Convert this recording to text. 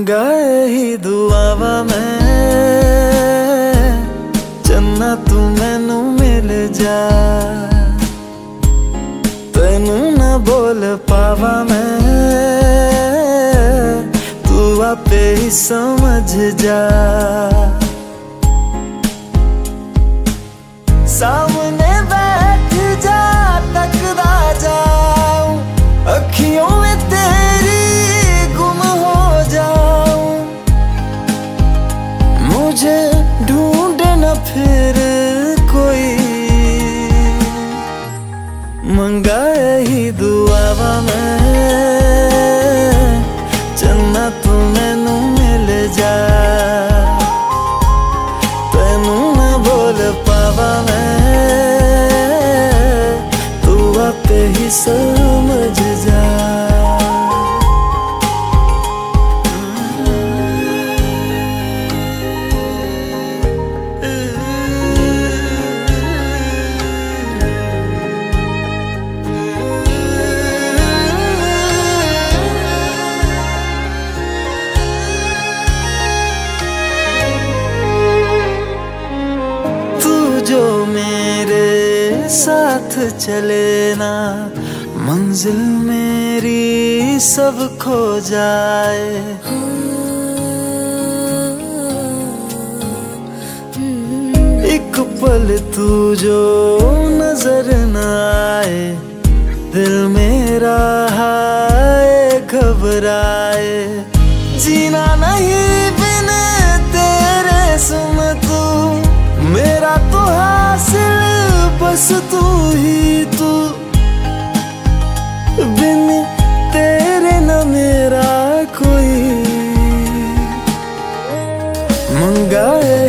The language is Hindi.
मंगाए ही दुआवा मैं चन्ना तू मैनू मिल जा, तेनू ना बोल पावा मैं, तू आपे ही समझ जा। सामने बैठ जा तकदा जाऊं, अखियों में तेरी गुम हो जाऊं, मुझे ढूंढे न फिर कोई। मंगाए ही दुआवा मैं चन्ना तू मैनू मिल जा, तेनू ना बोल पावा मैं, तू आपे ही समझ जा। जो मेरे साथ चले ना, मंजिल मेरी सब खो जाए। एक पल तू जो नजर न आए, दिल मेरा हाय घबराए। जीना नहीं बिन तेरे सुन तू, मेरा तो हासिल बस तू ही तू, बिन तेरे न मेरा कोई। मंगाए